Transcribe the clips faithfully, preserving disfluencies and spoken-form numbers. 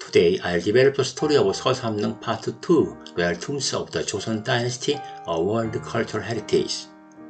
Today, I'll develop the story of Seosamneung Part two, Royal Tombs of the Joseon Dynasty, a World Cultural Heritage.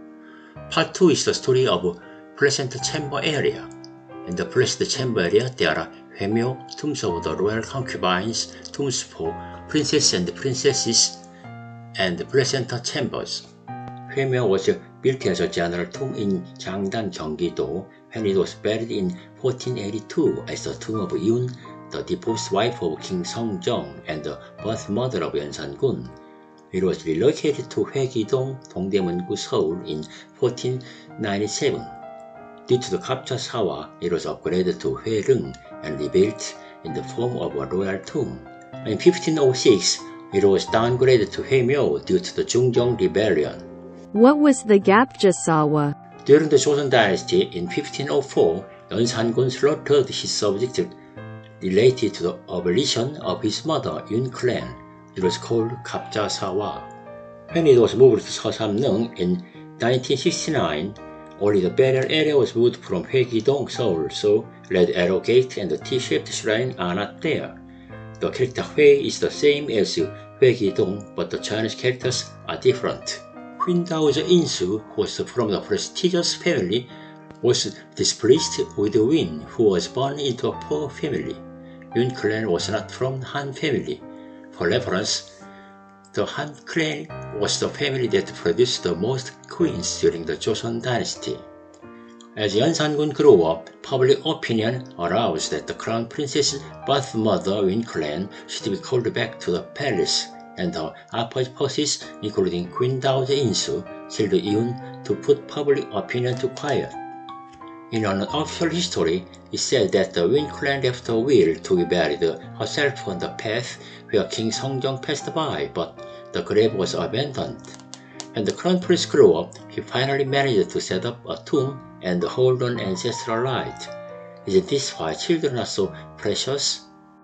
Part two is the story of Pleasant Chamber area. In the Pleasant Chamber area, there are Hwaemyo, tombs of the royal concubines, tombs for princes and princesses, and Pleasant chambers. Hwaemyo was built as a general tomb in Jangdan, Gyeonggi-do, when it was buried in fourteen eighty-two as the tomb of Yoon, the divorced wife of King Seongjong and the birth mother of Yeonsan-gun. It was relocated to Hwaegi-dong, Dongdaemun-gu, Seoul in fourteen ninety-seven. Due to the Kapcha Sawa, it was upgraded to Hwaerung and rebuilt in the form of a royal tomb. In fifteen oh six, it was downgraded to Hwaemyo due to the Jungjong rebellion. What was the Kapcha Sawa? During the Joseon Dynasty in fifteen oh four, Yeonsan-gun slaughtered his subjects related to the abolition of his mother, Yoon clan. It was called Kapcha Sawa. When it was moved to Seosamneung in nineteen sixty-nine, only the burial area was moved from Hwaegi-dong, Seoul, so Red Arrow Gate and the T-shaped shrine are not there. The character Hwee is the same as Hwaegi-dong, but the Chinese characters are different. Queen Dowager Insu, who was from the prestigious family, was displeased with Win, who was born into a poor family. Yoon clan was not from Han family. For reference, the Han clan was the family that produced the most queens during the Joseon Dynasty. As Yeonsan-gun grew up, public opinion aroused that the crown princess's birth mother, Yoon clan, should be called back to the palace, and her apostles, including Queen Dowager Insu, killed Yoon to put public opinion to quiet. In an official history, it said that the Yoon clan left a will to be buried herself on the path where King Seongjong passed by, but the grave was abandoned. When the crown prince grew up, he finally managed to set up a tomb and hold an ancestral rite. Isn't this why children are so precious?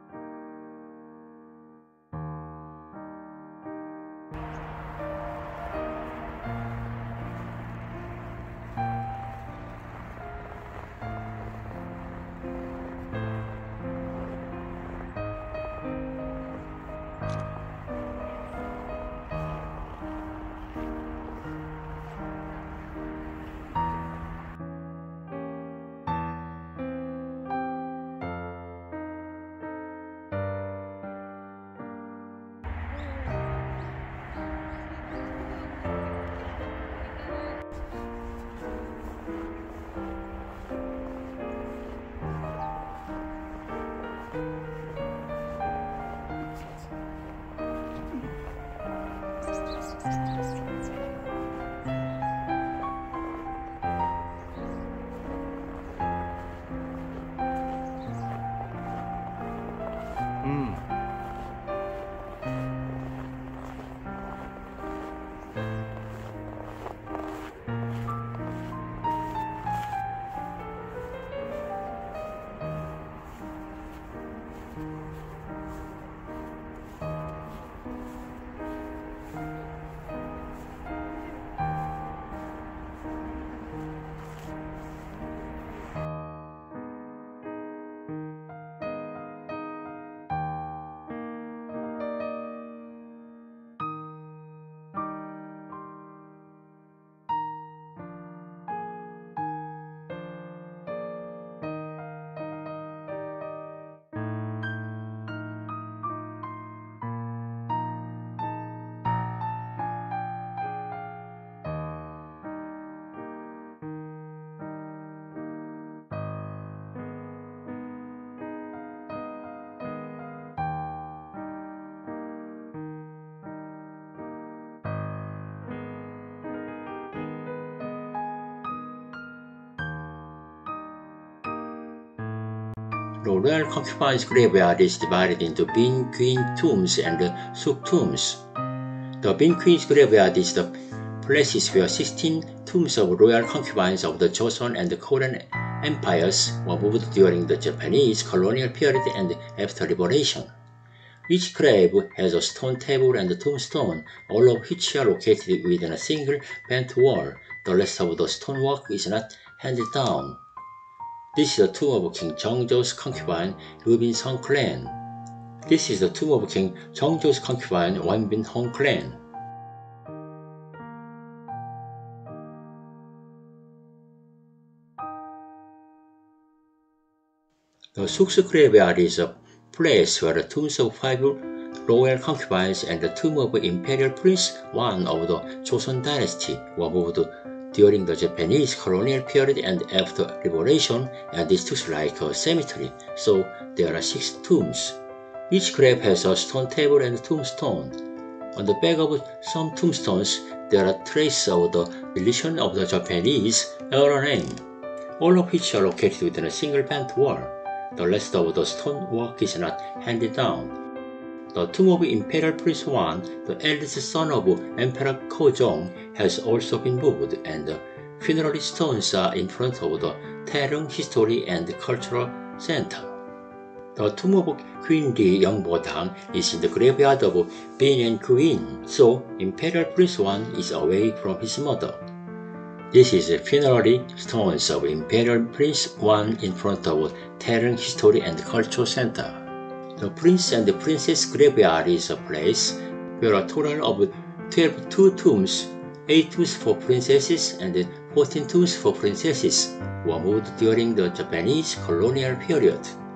The royal concubines' graveyard is divided into Bin Queen tombs and Suk tombs. The Bin Queen's graveyard is the places where sixteen tombs of royal concubines of the Joseon and the Korean empires were moved during the Japanese colonial period and after liberation. Each grave has a stone table and a tombstone, all of which are located within a single bent wall. The rest of the stonework is not handed down. This is the tomb of King Jeongjo's concubine, Rubin Song clan. This is the tomb of King Jeongjo's concubine Wanbin Hong clan. The Suksu graveyard is a place where the tombs of five royal concubines and the tomb of Imperial Prince Wan of the Joseon dynasty were moved during the Japanese colonial period and after liberation, and this looks like a cemetery, so there are six tombs. Each grave has a stone table and tombstone. On the back of some tombstones, there are traces of the deletion of the Japanese era name, all of which are located within a single bent wall. The rest of the stonework is not handed down. The tomb of Imperial Prince Wan, the eldest son of Emperor Kojong, has also been moved, and the funerary stones are in front of the Taereung History and Cultural Center. The tomb of Queen Ri Yeongbodang is in the graveyard of Bin and Queen, so Imperial Prince Wan is away from his mother. This is the funerary stones of Imperial Prince Wan in front of Taereung History and Cultural Center. The Prince and the Princess graveyard is a place where a total of twelve two tombs, eight tombs for princesses and fourteen tombs for princesses, were moved during the Japanese colonial period.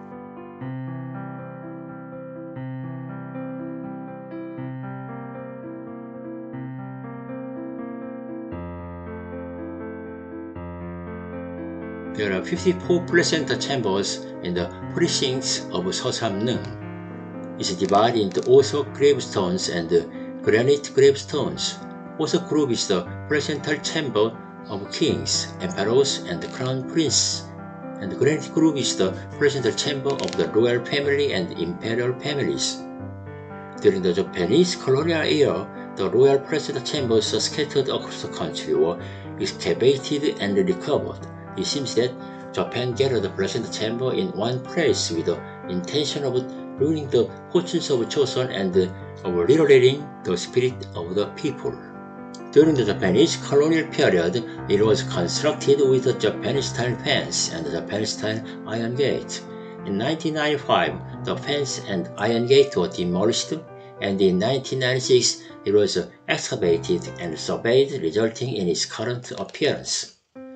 There are fifty-four placenta chambers in the precincts of Seosamneung. It is divided into Osok gravestones and granite gravestones. Osok group is the placental chamber of kings, emperors, and the crown prince, and the granite group is the placental chamber of the royal family and imperial families. During the Japanese colonial era, the royal placenta chambers are scattered across the country or excavated and recovered. It seems that Japan gathered the placenta chamber in one place with the intention of ruining the fortunes of Joseon and of liberating the spirit of the people. During the Japanese colonial period, it was constructed with a Japanese-style fence and a Japanese-style iron gate. In nineteen ninety-five, the fence and iron gate were demolished, and in nineteen ninety-six, it was excavated and surveyed, resulting in its current appearance.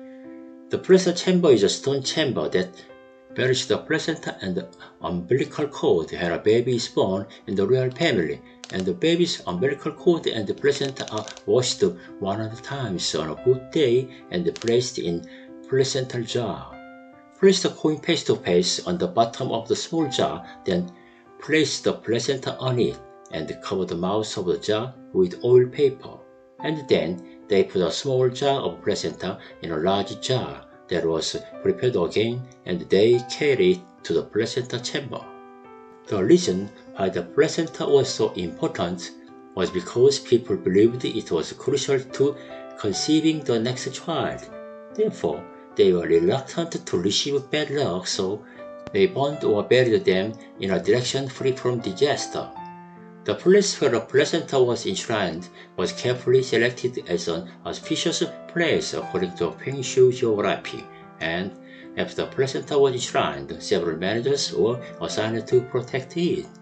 The placenta chamber is a stone chamber that buries the placenta and the umbilical cord when a baby is born in the royal family, and the baby's umbilical cord and the placenta are washed one hundred times on a good day and placed in placental jar. Place the coin face to face on the bottom of the small jar, then place the placenta on it and cover the mouth of the jar with oil paper, and then they put a small jar of placenta in a large jar that was prepared again, and they carried it to the placenta chamber. The reason why the placenta was so important was because people believed it was crucial to conceiving the next child. Therefore, they were reluctant to receive bad luck, so they burned or buried them in a direction free from disaster. The place where the placenta was enshrined was carefully selected as an auspicious place according to Feng Shui geography, and after the placenta was enshrined, several managers were assigned to protect it.